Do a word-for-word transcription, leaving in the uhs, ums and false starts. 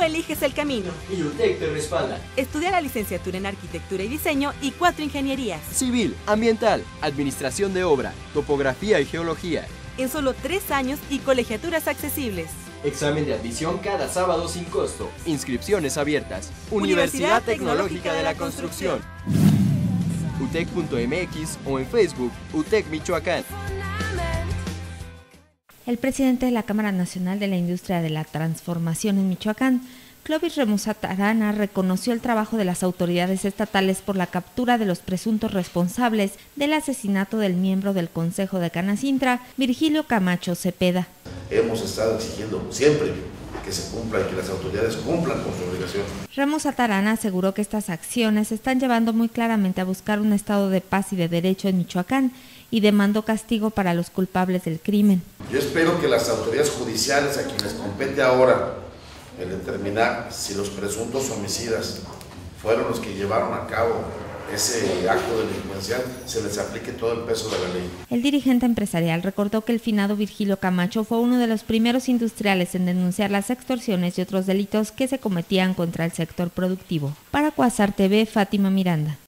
eliges el camino. Y U T E C te respalda. Estudia la licenciatura en Arquitectura y Diseño y cuatro ingenierías. Civil, ambiental, administración de obra, topografía y geología. En solo tres años y colegiaturas accesibles. Examen de admisión cada sábado sin costo. Inscripciones abiertas. Universidad Tecnológica de la Construcción. U T E C punto M X o en Facebook U T E C Michoacán. El presidente de la Cámara Nacional de la Industria de la Transformación en Michoacán, Clovis Remusat Arana, reconoció el trabajo de las autoridades estatales por la captura de los presuntos responsables del asesinato del miembro del Consejo de Canacintra, Virgilio Camacho Cepeda. Hemos estado exigiendo siempre que se cumpla y que las autoridades cumplan con su obligación. Remusat Arana aseguró que estas acciones se están llevando muy claramente a buscar un estado de paz y de derecho en Michoacán y demandó castigo para los culpables del crimen. Yo espero que las autoridades judiciales a quienes compete ahora el determinar si los presuntos homicidas fueron los que llevaron a cabo ese acto delincuencial, se les aplique todo el peso de la ley. El dirigente empresarial recordó que el finado Virgilio Camacho fue uno de los primeros industriales en denunciar las extorsiones y otros delitos que se cometían contra el sector productivo. Para Cuasar T V, Fátima Miranda.